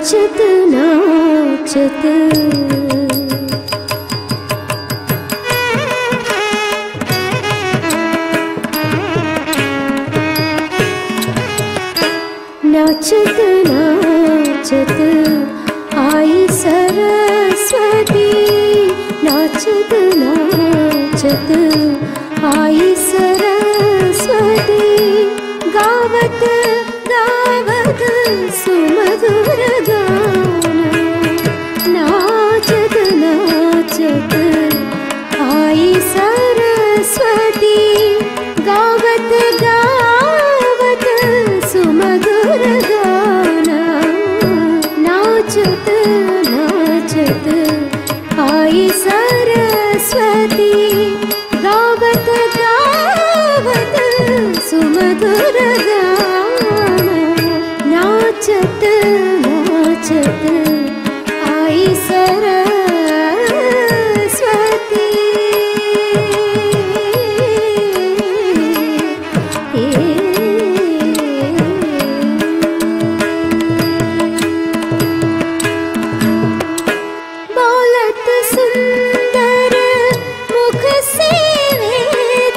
नाचत नाचत नाचत नाचत आई सरस्वती, नाचत नाचत आई सरस्वती, गावत गावत सुमधुर गान, नाचत नाचत आई सरस्वती, गावत गावत सुमधुर गान, नाचत नाचत आई सरस्वती, गावत गावत सुमधुर गान, नाचत नाचत आई सरस्वती। बोलत सुंदर मुख से वेद,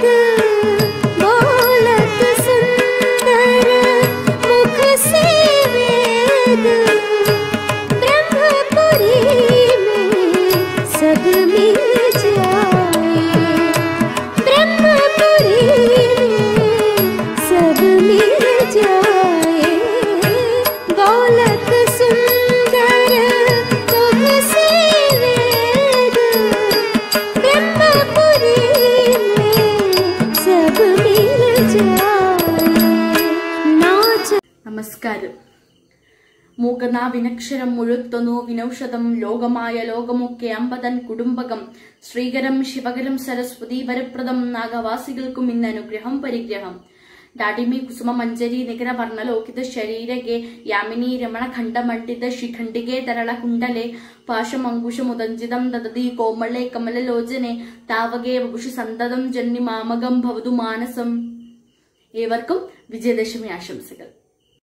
बोलत सुंदर मुख से वेद, ब्रह्मपुरी में सब मिल जाए, ब्रह्मपुरी में सब मिल जाए, बोलत सुंदर मुख से वेद, ब्रह्मपुरी में सब मिल जाए, नाच। നമസ്കാരം. മൂകനാവിനക്ഷരം മുഴുത്തനു വിനൗഷധം ലോകമായ ലോകമൊക്കെ അമ്പതൻ കുടുംബകം ശ്രീകരം ശിവകരം സരസ്വതി വരപ്രദം നാഗവാസികൾക്കും ഇന്ന് അനുഗ്രഹം പരിഗ്രഹം. ഡാഡിമി കുസുമ മഞ്ജരി നികര വർണ്ണലോകിത ശരീരകെ യാമിനി രമണ ഖണ്ഡമണ്ഡിത ശിഖണ്ഡികെ തരള കുണ്ടലെ പാശമങ്കുശമുദഞ്ചിതം ദദതി കോമളെ കമലലോചനെ താവകെ വപുഷി സന്തതം ജന്നി മാമകം ഭവതു മാനസം. ഏവർക്കും വിജയദശമി ആശംസകൾ.